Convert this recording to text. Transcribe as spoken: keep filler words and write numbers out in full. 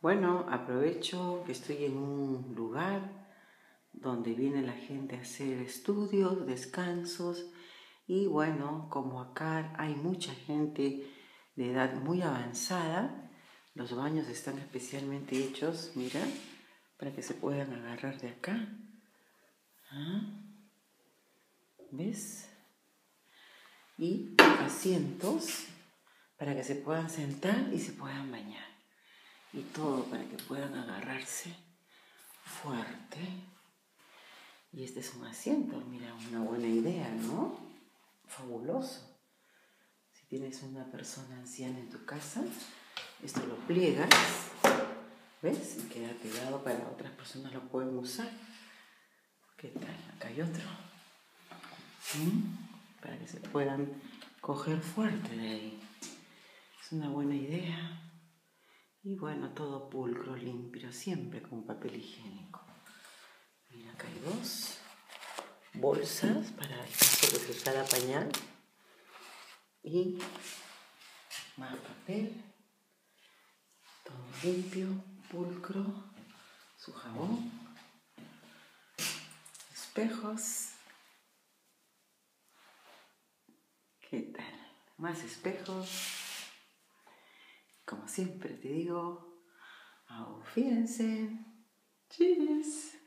Bueno, aprovecho que estoy en un lugar donde viene la gente a hacer estudios, descansos y bueno, como acá hay mucha gente de edad muy avanzada, los baños están especialmente hechos, mira, para que se puedan agarrar de acá. ¿Ah? ¿Ves? Y asientos para que se puedan sentar y se puedan bañar. Y todo para que puedan agarrarse fuerte. Y este es un asiento, mira, una buena idea, ¿no? Fabuloso. Si tienes una persona anciana en tu casa, esto lo pliegas, ¿ves? Y queda pegado para otras personas lo pueden usar. ¿Qué tal? Acá hay otro. ¿Mm? Para que se puedan coger fuerte de ahí. Es una buena idea. Y bueno, todo pulcro, limpio, siempre con papel higiénico. Mira, acá hay dos bolsas para el caso de que se usara pañal. Y más papel. Todo limpio, pulcro. Su jabón. Espejos. ¿Qué tal? Más espejos. Como siempre te digo, auf Wiedersehen. Tschüss.